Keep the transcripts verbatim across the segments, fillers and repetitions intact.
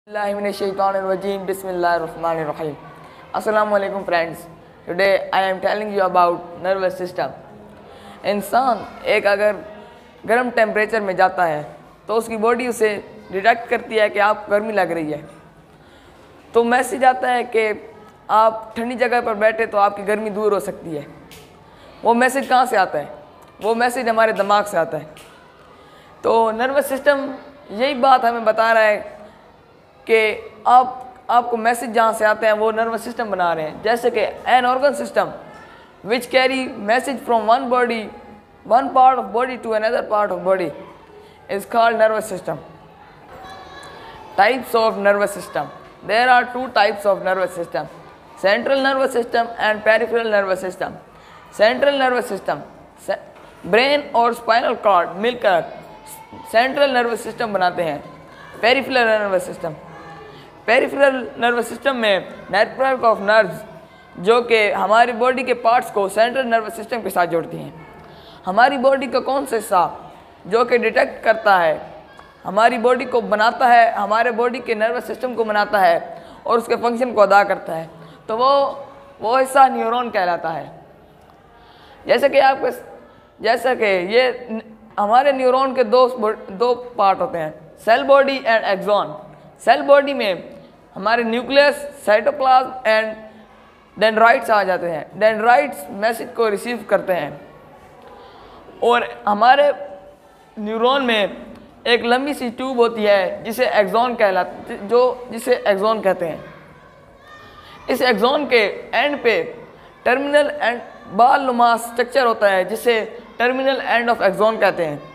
Bismillahirrahmanirrahim. Bismillahirrahmanirrahim. Assalamu alaikum friends. Today I am telling you about nervous system. इंसान एक अगर गर्म temperature में जाता है तो उसकी बॉडी उसे डिटेक्ट करती है कि आपको गर्मी लग रही है, तो मैसेज आता है कि आप ठंडी जगह पर बैठे तो आपकी गर्मी दूर हो सकती है। वो मैसेज कहाँ से आता है? वो मैसेज हमारे दिमाग से आता है। तो नर्वस सिस्टम यही बात हमें बता रहा है कि आप आपको मैसेज जहाँ से आते हैं वो नर्वस सिस्टम बना रहे हैं। जैसे कि an organ system which carry message from one body one part of body to another part of body is called nervous system. Types of nervous system, there are two types of nervous system, central nervous system and peripheral nervous system. Central nervous system, brain और spinal cord मिलकर central nervous system बनाते हैं। Peripheral nervous system, peripheral nervous system में network of nerves जो कि हमारी body के parts को सेंट्रल नर्वस सिस्टम के साथ जोड़ती हैं। हमारी बॉडी का कौन सा हिस्सा जो कि डिटेक्ट करता है, हमारी बॉडी को बनाता है, हमारे बॉडी के नर्वस सिस्टम को बनाता है और उसके फंक्शन को अदा करता है, तो वो वो हिस्सा न्यूरॉन कहलाता है। जैसे कि आपके जैसा कि ये हमारे न्यूरॉन के दो दो पार्ट होते हैं, cell body and axon. Cell body में हमारे न्यूक्लियस, साइटोप्लाज्म एंड डेंड्राइट्स आ जाते हैं। डेंड्राइट्स मैसेज को रिसीव करते हैं और हमारे न्यूरॉन में एक लंबी सी ट्यूब होती है जिसे एक्सॉन कहलाते जो जिसे एक्सॉन कहते हैं। इस एक्सॉन के एंड पे टर्मिनल एंड बाल नुमा स्ट्रक्चर होता है जिसे टर्मिनल एंड ऑफ एक्सॉन कहते हैं।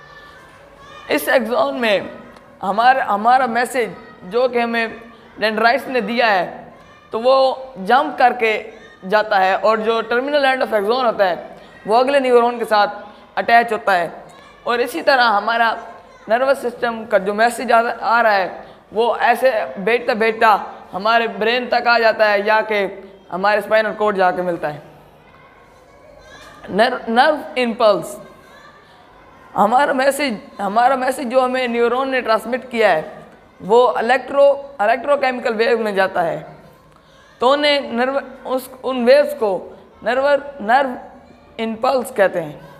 इस एक्सॉन में हमारा हमारा मैसेज जो कि हमें डेंड्राइट्स ने दिया है तो वो जंप करके जाता है और जो टर्मिनल एंड ऑफ एक्सॉन होता है वो अगले न्यूरॉन के साथ अटैच होता है। और इसी तरह हमारा नर्वस सिस्टम का जो मैसेज आ, आ रहा है वो ऐसे बैठता बैठता हमारे ब्रेन तक आ जाता है या कि हमारे स्पाइनल कॉर्ड जाके मिलता है। नर्व नर्व इम्पल्स, हमारा मैसेज हमारा मैसेज जो हमें न्यूरॉन ने ट्रांसमिट किया है वो इलेक्ट्रो इलेक्ट्रोकेमिकल वेव में जाता है, तो उन्हें नर्व उस उन वेव्स को नर्व नर्व इम्पल्स कहते हैं।